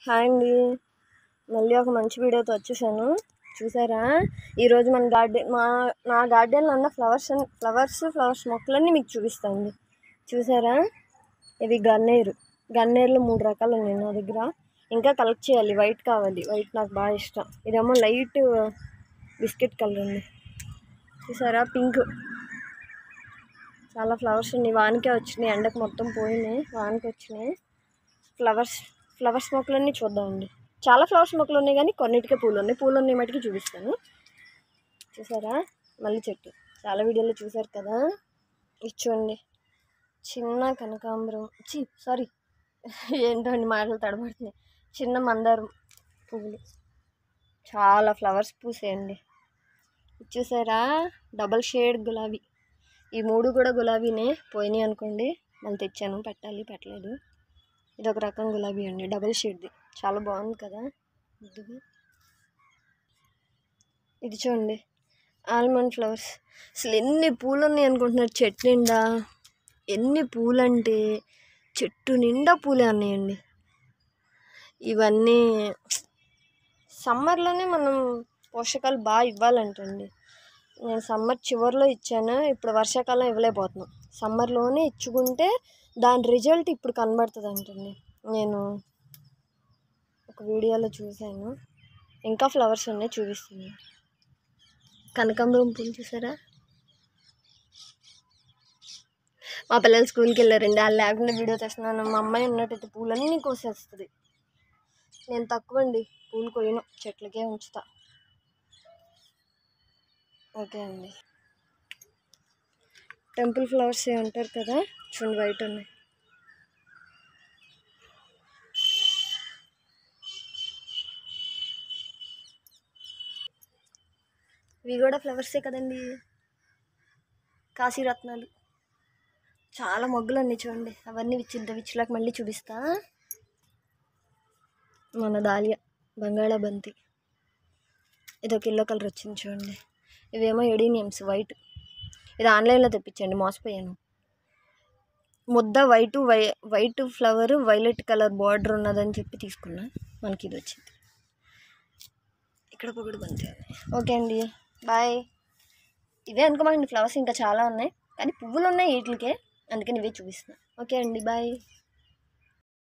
Hi అండి, మళ్ళీ ఒక మంచి వీడియోతో వచ్చేసాను. చూసారా, ఈరోజు మన గార్డెన్ నా గార్డెన్లో ఉన్న ఫ్లవర్స్ మొక్కలన్నీ మీకు చూపిస్తాను. చూసారా, ఇది గన్నేరులో 3 రకాలు ఉన్నాయి నా దగ్గర. ఇంకా కలెక్ట్ చేయాలి. వైట్ కావాలి, వైట్ నాకు బాగా ఇష్టం. ఇదేమో లైట్ బిస్కెట్ కలర్ ఉంది. చూసారా, పింక్. చాలా ఫ్లవర్స్ ఉన్నాయి. వానికే వచ్చినాయి, ఎండకు మొత్తం పోయినాయి, వానికి వచ్చినాయి. ఫ్లవర్స్ మొక్కలన్నీ చూద్దామండి. చాలా ఫ్లవర్స్ మొక్కలు ఉన్నాయి, కానీ కొన్నిటికే పూలు ఉన్నాయి మటుకు చూపిస్తాను. చూసారా, మళ్ళీ చెట్టు చాలా వీడియోలో చూసారు కదా. ఇది చూడండి, చిన్న కనకాంబరం, ఏంటో అండి మాటలు తడబడుతున్నాయి. చిన్న మందారం పువ్వులు, చాలా ఫ్లవర్స్ పూసాయండి. చూసారా, డబల్ షేడ్ గులాబీ. ఈ 3 కూడా గులాబీనే, పోయినాయి అనుకోండి. మళ్ళీ తెచ్చాను, పెట్టలేదు. ఇది ఒక రకం గులాబీ అండి, డబల్ షేడ్ది, చాలా బాగుంది కదా. ఇది చూడండి, ఆల్మండ్ ఫ్లవర్స్. అసలు ఎన్ని పూలు ఉన్నాయి అనుకుంటున్నారు చెట్టు నిండా. ఎన్ని పూలు అంటే చెట్టు నిండా పూలే ఉన్నాయండి. ఇవన్నీ సమ్మర్లోనే మనం పోషకాలు బాగా ఇవ్వాలంటండి. నేను సమ్మర్ చివరిలో ఇచ్చాను, ఇప్పుడు వర్షాకాలం ఇవ్వలేకపోతున్నాం. సమ్మర్లోనే ఇచ్చుకుంటే దాని రిజల్ట్ ఇప్పుడు కనబడుతుంది అంటండి. నేను ఒక వీడియోలో చూశాను. ఇంకా ఫ్లవర్స్ ఉన్నాయి, చూపిస్తుంది. కనకాంబరం పూలు చూసారా. మా పిల్లలు స్కూల్కి వెళ్ళారండి, వాళ్ళు లేకుండా వీడియో తెస్తున్నాను. మా అమ్మాయి ఉన్నట్టయితే పూలన్నీ కోసేస్తుంది. నేను తక్కువ అండి, పూలు కొయ్యను, చెట్లకే ఉంచుతా. ఓకే అండి. టెంపుల్ ఫ్లవర్స్ అంటారు కదా, చూడండి వైట్ ఉన్నాయి. ఇవి కూడా ఫ్లవర్సే కదండి, కాశీరత్నాలు. చాలా మొగ్గులు ఉన్నాయి చూడండి. అవన్నీ విచ్చులకు మళ్ళీ చూపిస్తా. మన దాలియా, బంగాళాబంతి. ఇది ఒక ఎల్లో కలర్ వచ్చింది చూడండి. ఇవేమో ఎడీనియమ్స్ వైట్. ఇది ఆన్లైన్లో తెప్పించండి, మోసపోయాను. ముద్ద white flower, violet colour border ఉన్నదని చెప్పి తీసుకున్నా. మనకి ఇది వచ్చింది. ఇక్కడ పొగడు బంతి. ఓకే అండి, బాయ్. ఇవే అనుకోమండి ఫ్లవర్స్, ఇంకా చాలా ఉన్నాయి, కానీ పువ్వులు ఉన్నాయి వీటికే, అందుకని ఇవే చూపిస్తున్నా. ఓకే అండి, బాయ్.